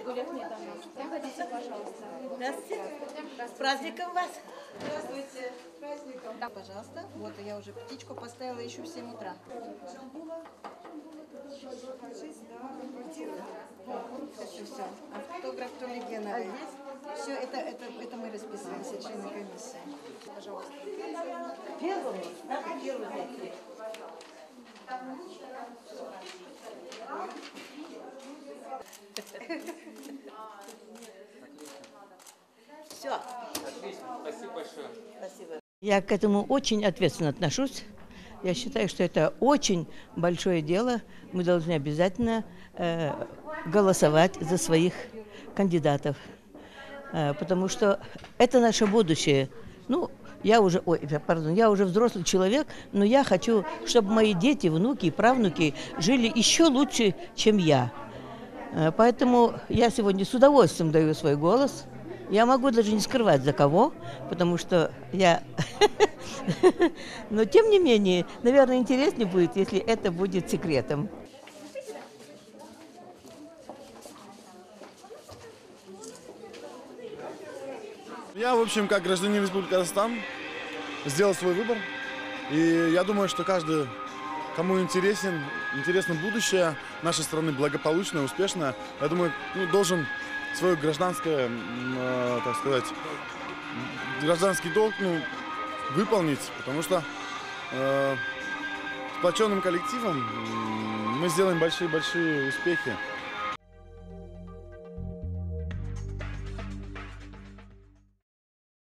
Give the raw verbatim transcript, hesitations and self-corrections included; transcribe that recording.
Оля Ахмедовна, проходите, пожалуйста. Здравствуйте. С праздником вас. Здравствуйте. С праздником. Да, пожалуйста. Вот я уже птичку поставила еще в семь утра. Все, все. Автограф Толигеновой. Все, это, это, это мы расписываемся, члены комиссии. Пожалуйста. Первому? Да, первому. Все. Отлично. Спасибо большое. Спасибо. Я к этому очень ответственно отношусь. Я считаю, что это очень большое дело. Мы должны обязательно э, голосовать за своих кандидатов, э, потому что это наше будущее. Ну, я уже, ой, пардон, я уже взрослый человек, но я хочу, чтобы мои дети, внуки и правнуки жили еще лучше, чем я. Э, поэтому я сегодня с удовольствием даю свой голос. Я могу даже не скрывать, за кого, потому что я... Но, тем не менее, наверное, интереснее будет, если это будет секретом. Я, в общем, как гражданин Республики Казахстан, сделал свой выбор. И я думаю, что каждый, кому интересен, интересно будущее нашей страны, благополучное, успешное, я думаю, ну, должен свое гражданское, э, так сказать, гражданский долг, ну, выполнить, потому что э, сплоченным коллективом мы сделаем большие-большие успехи.